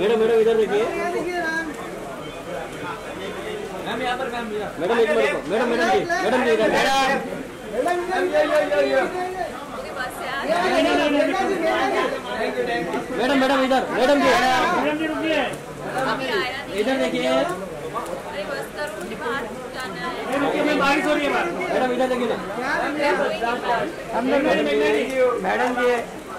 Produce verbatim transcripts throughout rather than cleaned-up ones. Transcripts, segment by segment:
madam madam इधर देखिए ma'am यहाँ पर मैम मैडम एक minute madam madam ji madam ji इधर मैडम मैडम इधर मैडम जी मैडम जी रुकिए इधर देखिए बारिश हो रही है मैडम इधर देखिए मैडम जी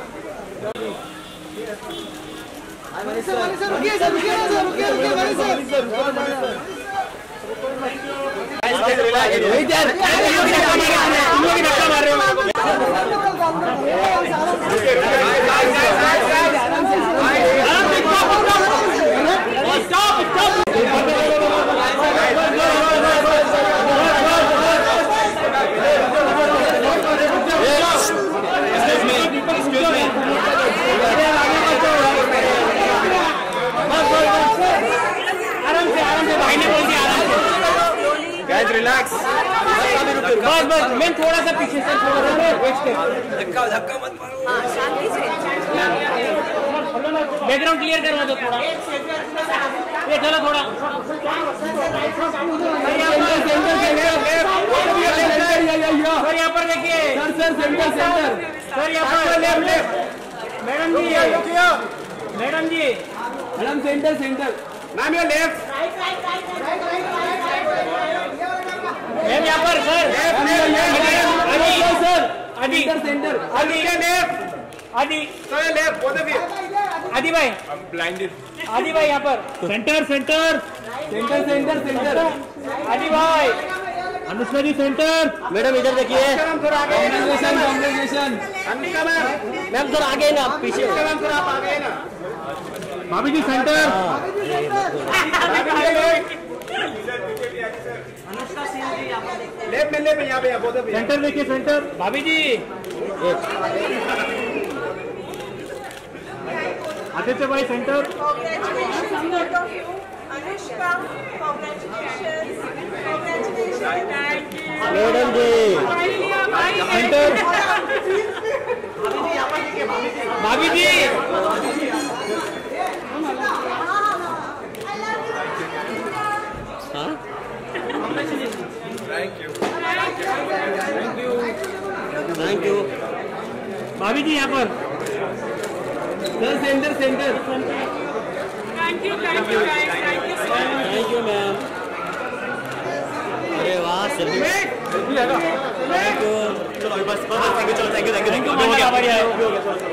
रिलैक्स बस बस मैम थोड़ा सा पीछे से थोड़ा सा धक्का धक्का मत मारो शांति से बैकग्राउंड क्लियर करवा दो थोड़ा ये चलो थोड़ा सर यहाँ पर देखिए sir sir centre centre sir यहाँ पर left left madam ji madam ji madam centre centre ma'am your left ma'am यहाँ पर sir sir Aadi centre Aadi left Aadi sir left both of you Aadi भाई ब्लाइंडेड आदि भाई यहाँ पर centre centre centre centre centre Aadi भाई Anushka ji centre madam इधर देखिए congratulation congratulation Anushka ma'am ma'am sir आगे ना पीछे मैम सर आप आगे ना भाभी जी सेंटर लेफ्ट में लेफ्ट में यहाँ पे बोथ ऑफ यू सेंटर देखिए सेंटर भाभी जी आदित्य भाई centre Anushka congratulations congratulations madam ji centre भाभी जी हाँ thank you thank you thank you भाभी जी यहाँ पर sir centre centre thank you thank you thank you thank you ma'am अरे वाह सेल्फी थैंक यू चलो बस बस थैंक यू चलो thank you thank you thank you